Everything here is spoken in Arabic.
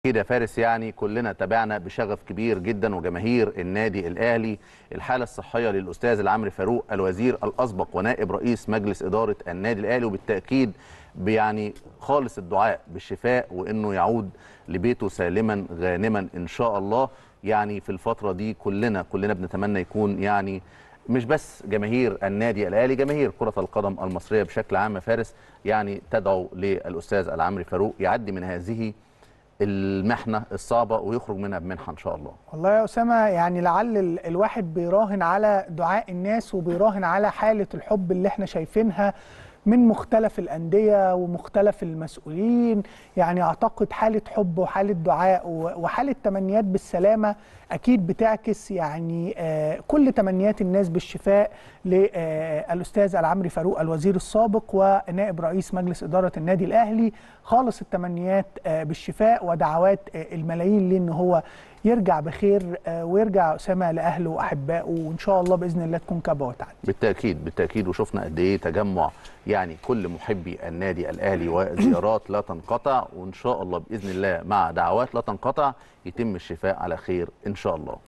أكيد يا فارس، يعني كلنا تابعنا بشغف كبير جدا وجماهير النادي الأهلي الحالة الصحية للأستاذ العمري فاروق الوزير الأسبق ونائب رئيس مجلس إدارة النادي الأهلي، وبالتأكيد يعني خالص الدعاء بالشفاء وإنه يعود لبيته سالما غانما إن شاء الله. يعني في الفترة دي كلنا بنتمنى يكون يعني مش بس جماهير النادي الأهلي، جماهير كرة القدم المصرية بشكل عام يا فارس، يعني تدعو للأستاذ العمري فاروق يعدي من هذه المحنة الصعبة ويخرج منها بمنحة إن شاء الله. والله يا أسامة، يعني لعل الواحد بيراهن على دعاء الناس وبيراهن على حالة الحب اللي احنا شايفينها من مختلف الأندية ومختلف المسؤولين. يعني أعتقد حالة حب وحالة دعاء وحالة تمنيات بالسلامة أكيد بتعكس يعني كل تمنيات الناس بالشفاء للأستاذ العمري فاروق الوزير السابق ونائب رئيس مجلس إدارة النادي الأهلي. خالص التمنيات بالشفاء ودعوات الملايين ليه إن هو يرجع بخير ويرجع أسامة لأهله وأحبائه، وإن شاء الله بإذن الله تكون كبوة وتعدي. بالتأكيد وشفنا قد إيه تجمع يعني كل محبي النادي الأهلي وزيارات لا تنقطع، وإن شاء الله بإذن الله مع دعوات لا تنقطع يتم الشفاء على خير إن شاء الله.